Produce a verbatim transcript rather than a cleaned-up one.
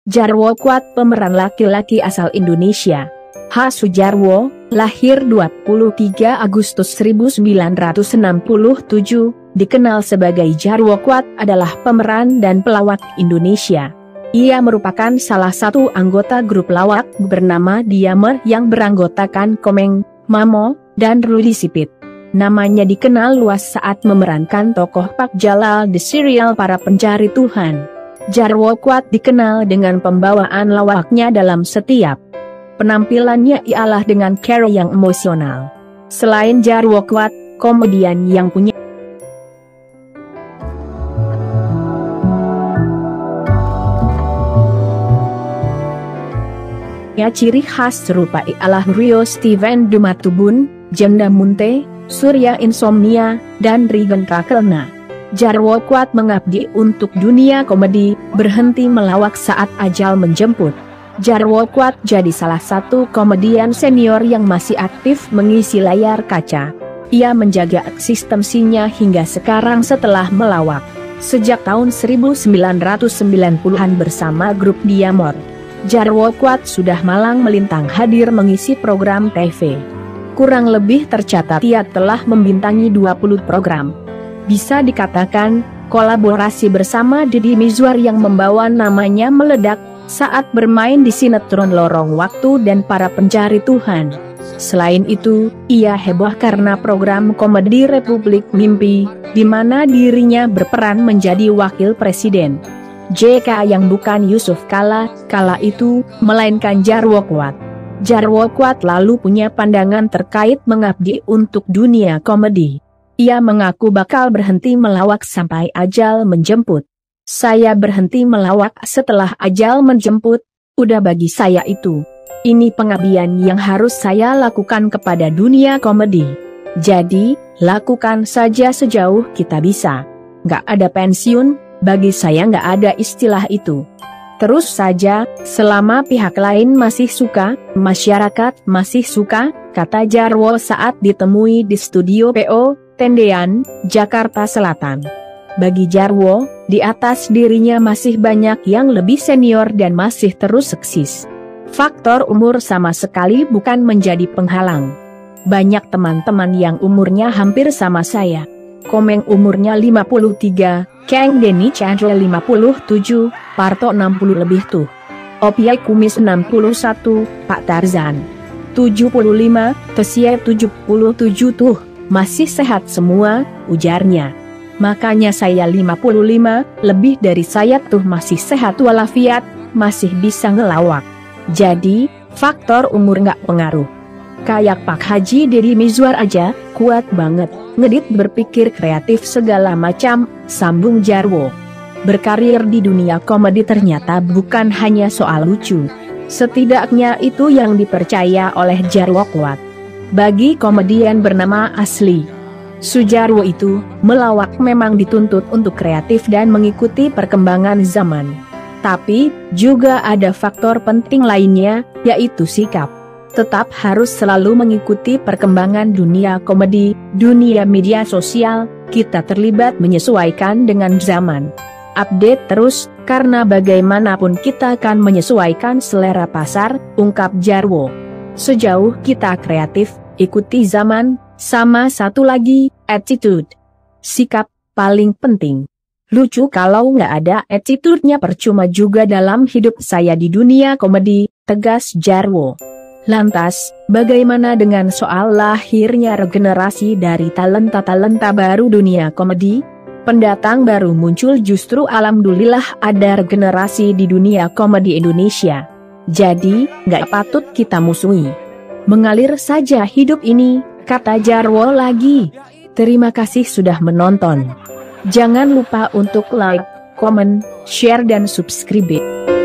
Jarwo kuat pemeran laki-laki asal Indonesia. H. Sujarwo, lahir dua puluh tiga Agustus seribu sembilan ratus enam puluh tujuh, dikenal sebagai Jarwo Kuat adalah pemeran dan pelawak Indonesia. Ia merupakan salah satu anggota grup lawak bernama Diamer yang beranggotakan Komeng, Mamo, dan Rudy Sipit. Namanya dikenal luas saat memerankan tokoh Pak Jalal di serial Para Pencari Tuhan. Jarwo Kuat dikenal dengan pembawaan lawaknya dalam setiap penampilannya ialah dengan cara yang emosional. Selain Jarwo Kuat, komedian yang punya ciri khas serupa ialah Rio Steven Dumatubun, Jenda Munte, Surya Insomnia, dan Regan Kakelna. Jarwo Kuat mengabdi untuk dunia komedi, berhenti melawak saat ajal menjemput. Jarwo Kuat jadi salah satu komedian senior yang masih aktif mengisi layar kaca. Ia menjaga eksistensinya hingga sekarang setelah melawak sejak tahun seribu sembilan ratus sembilan puluhan bersama grup Diamor. Jarwo Kuat sudah malang melintang hadir mengisi program T V. Kurang lebih tercatat ia telah membintangi dua puluh program. Bisa dikatakan, kolaborasi bersama Deddy Mizwar yang membawa namanya meledak saat bermain di sinetron Lorong Waktu dan Para Pencari Tuhan. Selain itu, ia heboh karena program komedi Republik Mimpi, di mana dirinya berperan menjadi wakil presiden J K yang bukan Yusuf Kala, kala itu, melainkan Jarwo Kuat. Jarwo Kuat lalu punya pandangan terkait mengabdi untuk dunia komedi. Ia mengaku bakal berhenti melawak sampai ajal menjemput. Saya berhenti melawak setelah ajal menjemput, udah bagi saya itu. Ini pengabdian yang harus saya lakukan kepada dunia komedi. Jadi, lakukan saja sejauh kita bisa. Nggak ada pensiun, bagi saya nggak ada istilah itu. Terus saja, selama pihak lain masih suka, masyarakat masih suka, kata Jarwo saat ditemui di studio P O, Tendean, Jakarta Selatan. Bagi Jarwo, di atas dirinya masih banyak yang lebih senior dan masih terus eksis. Faktor umur sama sekali bukan menjadi penghalang. Banyak teman-teman yang umurnya hampir sama saya. Komeng umurnya lima puluh tiga, Kang Denny Chandra lima puluh tujuh, Parto enam puluh lebih tuh. Opiai Kumis enam puluh satu, Pak Tarzan tujuh puluh lima, Tesia tujuh puluh tujuh tuh. Masih sehat semua, ujarnya. Makanya saya lima puluh lima, lebih dari saya tuh masih sehat walafiat, masih bisa ngelawak. Jadi, faktor umur nggak pengaruh. Kayak Pak Haji Deddy Mizwar aja, kuat banget, ngedit berpikir kreatif segala macam, sambung Jarwo. Berkarir di dunia komedi ternyata bukan hanya soal lucu. Setidaknya itu yang dipercaya oleh Jarwo Kuat. Bagi komedian bernama asli Sujarwo itu, melawak memang dituntut untuk kreatif dan mengikuti perkembangan zaman. Tapi, juga ada faktor penting lainnya, yaitu sikap. Tetap harus selalu mengikuti perkembangan dunia komedi, dunia media sosial, kita terlibat menyesuaikan dengan zaman. Update terus, karena bagaimanapun kita akan menyesuaikan selera pasar, ungkap Jarwo. Sejauh kita kreatif, ikuti zaman, sama satu lagi, attitude. Sikap, paling penting. Lucu kalau nggak ada attitude-nya percuma juga dalam hidup saya di dunia komedi, tegas Jarwo. Lantas, bagaimana dengan soal lahirnya regenerasi dari talenta-talenta baru dunia komedi? Pendatang baru muncul justru alhamdulillah ada regenerasi di dunia komedi Indonesia. Jadi, nggak patut kita musuhi. Mengalir saja hidup ini, kata Jarwo lagi. Terima kasih sudah menonton. Jangan lupa untuk like, komen, share dan subscribe.